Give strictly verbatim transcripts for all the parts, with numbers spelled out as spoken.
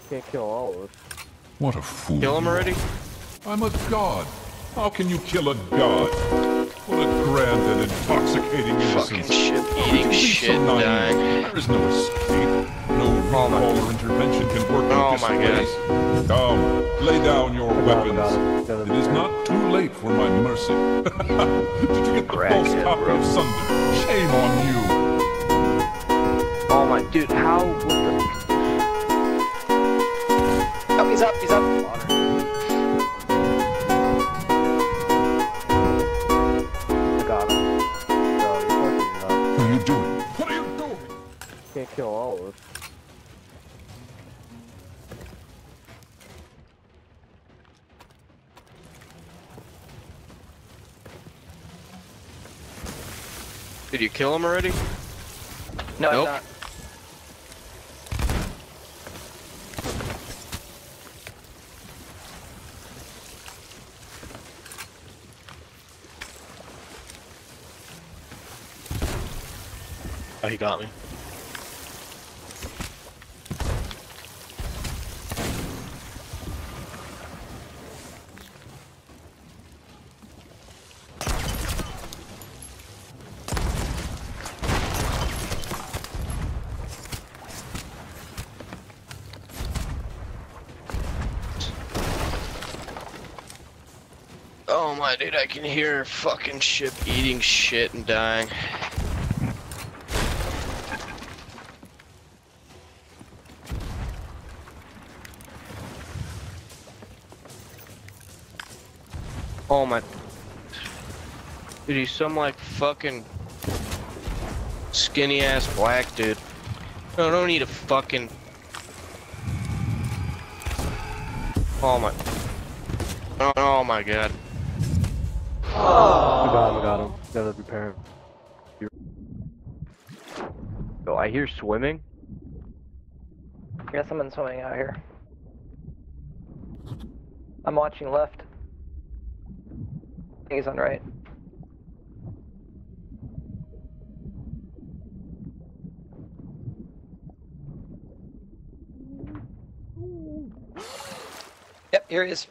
Can't kill all of us. What a fool. Kill him you are. already? I'm a god. How can you kill a god? What a grand and intoxicating Fucking innocence. shit How could eating you be shit so naive? dying. There is no escape. No Oh my- recall or intervention can work Oh in this my place. Come, lay down your I got him, weapons. got him. Got him. It is not too late for my mercy. Did you get the false Crackhead, copy bro. of Sunder? Shame on you. Oh my dude, how what the Oh, he's up, he's up. Water. I got him. Bro, you're fucking nuts. What are you doing? What are you doing? Can't kill all of us. Did you kill him already? No, Nope. I'm not. Oh, he got me. Oh my dude, I can hear fucking ship eating shit and dying. Oh my. Dude, he's some like fucking skinny ass black dude. No, I don't need a fucking. Oh my. Oh, oh my god. I got him, I got him. Gotta repair him. Oh, I hear swimming. Yeah, someone's swimming out here. I'm watching left. I think he's on right. Yep, here he is.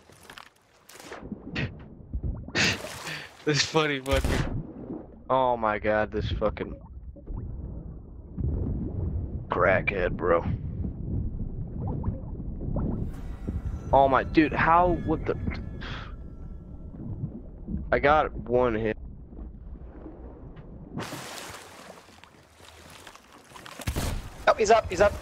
This funny fucker. Oh my god, this fucking crackhead, bro. Oh my dude, how what the I got one hit. Oh, he's up, he's up.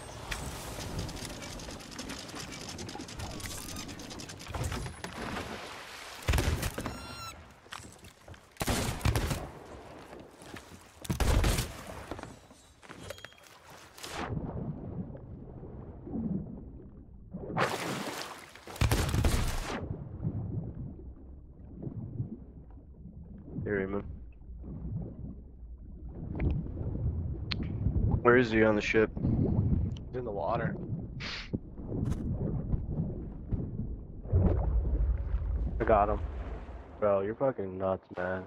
Here, man. Where is he on the ship? He's in the water. I got him. Bro, you're fucking nuts, man.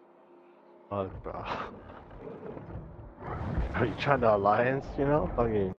Fuck, bro. Are you trying to alliance, you know? Fucking.